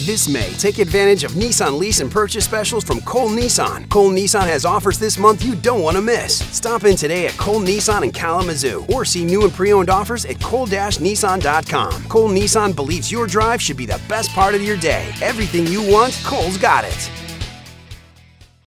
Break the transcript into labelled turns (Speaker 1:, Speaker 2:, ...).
Speaker 1: This May, take advantage of Nissan lease and purchase specials from Cole Nissan. Cole Nissan has offers this month you don't want to miss. Stop in today at Cole Nissan in Kalamazoo or see new and pre-owned offers at cole-nissan.com. Cole Nissan believes your drive should be the best part of your day. Everything you want, Cole's got it.